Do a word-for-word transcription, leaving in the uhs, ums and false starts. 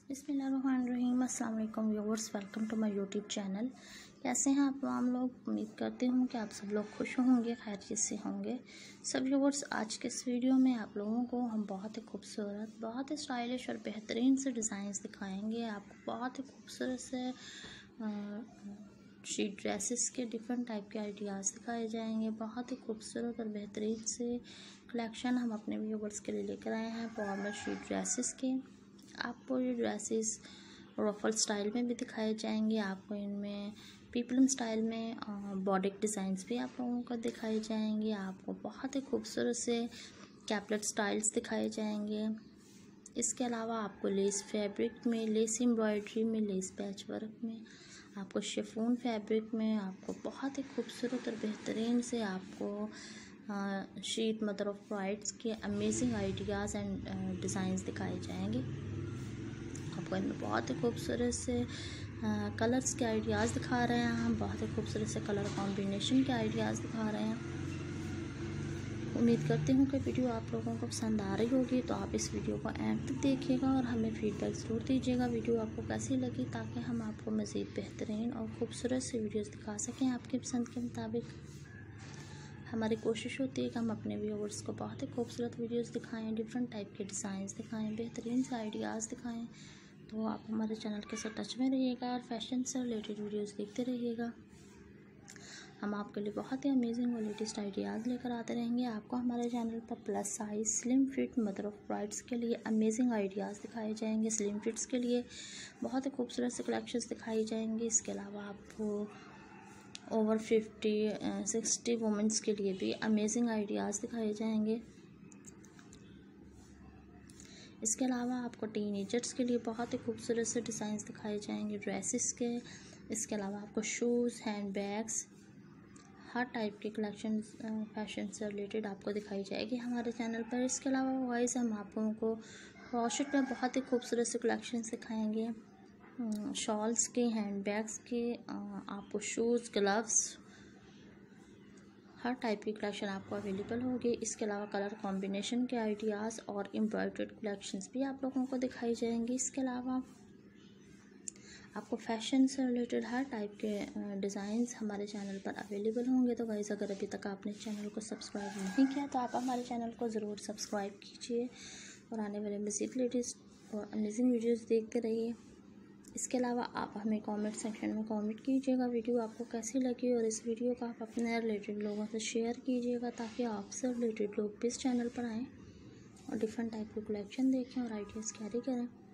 बिस्मिल्लाहिर्रहमानिर्रहीम। अस्सलाम वालेकुम viewers, welcome to my YouTube channel. कैसे हैं आप तमाम लोग? उम्मीद करती हूँ कि आप सब लोग खुश होंगे, खैरियत से होंगे। सब व्यूअर्स, आज के इस वीडियो में आप लोगों को हम बहुत ही खूबसूरत, बहुत ही स्टाइलिश और बेहतरीन से डिज़ाइंस दिखाएंगे। आपको बहुत ही खूबसूरत से शीट ड्रेसेस के डिफरेंट टाइप के आइडियाज़ दिखाए जाएंगे। बहुत ही खूबसूरत और बेहतरीन से कलेक्शन हम अपने व्यूअर्स के लिए लेकर आए हैं फॉर्मल शीट ड्रेसेस के। आपको ये ड्रेसेस रफल स्टाइल में भी दिखाए जाएंगे, आपको इनमें पीपलम स्टाइल में बॉडिक डिज़ाइंस भी आप लोगों को दिखाए जाएंगे। आपको बहुत ही खूबसूरत से कैपलेट स्टाइल्स दिखाए जाएंगे। इसके अलावा आपको लेस फैब्रिक में, लेस एम्ब्रॉयडरी में, लेस पैच वर्क में, आपको शिफॉन फैब्रिक में, आपको बहुत ही खूबसूरत और बेहतरीन से आपको शीट मदर ऑफ ब्राइड्स के अमेजिंग आइडियाज़ एंड डिज़ाइंस दिखाए जाएंगे। आपको इनमें बहुत ही खूबसूरत से कलर्स के आइडियाज़ दिखा रहे हैं हम, बहुत ही खूबसूरत से कलर कॉम्बिनेशन के आइडियाज़ दिखा रहे हैं। उम्मीद करती हूँ कि वीडियो आप लोगों को पसंद आ रही होगी, तो आप इस वीडियो को एंड तक देखिएगा और हमें फीडबैक ज़रूर दीजिएगा वीडियो आपको कैसी लगी, ताकि हम आपको मज़ीद बेहतरीन और ख़ूबसूरत से वीडियोज़ दिखा सकें आपकी पसंद के मुताबिक। हमारी कोशिश होती है कि हम अपने व्यूअर्स को बहुत ही खूबसूरत वीडियोस दिखाएं, डिफरेंट टाइप के डिज़ाइंस दिखाएं, बेहतरीन से आइडियाज़ दिखाएं। तो आप हमारे चैनल के साथ टच में रहिएगा और फैशन से रिलेटेड वीडियोस देखते रहिएगा। हम आपके लिए बहुत ही अमेजिंग और लेटेस्ट आइडियाज़ लेकर आते रहेंगे। आपको हमारे चैनल पर plus size, slim fit, mother of brides के लिए अमेजिंग आइडियाज़ दिखाए जाएंगे। स्लिम फिट्स के लिए बहुत ही खूबसूरत से कलेक्शंस दिखाई जाएंगी। इसके अलावा आपको ओवर फिफ्टी सिक्सटी वुमेंस के लिए भी अमेजिंग आइडियाज़ दिखाए जाएंगे। इसके अलावा आपको टीनेजर्स के लिए बहुत ही खूबसूरत से डिज़ाइंस दिखाए जाएंगे ड्रेसेस के। इसके अलावा आपको शूज़, हैंड बैग्स, हर टाइप के कलेक्शन फैशन से रिलेटेड आपको दिखाई जाएगी हमारे चैनल पर। इसके अलावा वाइज हम आप लोगों को क्रॉशेट में बहुत ही खूबसूरत से कलेक्शन दिखाएंगे, शॉल्स के, हैंड बैग्स के, आपको शूज़, ग्लव्स, हर टाइप की कलेक्शन आपको अवेलेबल होगी। इसके अलावा कलर कॉम्बिनेशन के आइडियाज़ और एम्ब्रॉयडर्ड कलेक्शंस भी आप लोगों को दिखाई जाएंगी। इसके अलावा आपको फैशन से रिलेटेड हर टाइप के डिज़ाइंस हमारे चैनल पर अवेलेबल होंगे। तो गाइस, अगर अभी तक आपने चैनल को सब्सक्राइब नहीं किया तो आप हमारे चैनल को ज़रूर सब्सक्राइब कीजिए और आने वाले मज़ीद लेटेस्ट और अमेजिंग वीडियोज़ देखते रहिए। इसके अलावा आप हमें कमेंट सेक्शन में कमेंट कीजिएगा वीडियो आपको कैसी लगी, और इस वीडियो को आप अपने रिलेटेड लोगों से शेयर कीजिएगा, ताकि आपसे रिलेटेड लोग भी इस चैनल पर आएँ और डिफरेंट टाइप के कलेक्शन देखें और आइडियाज़ कैरी करें।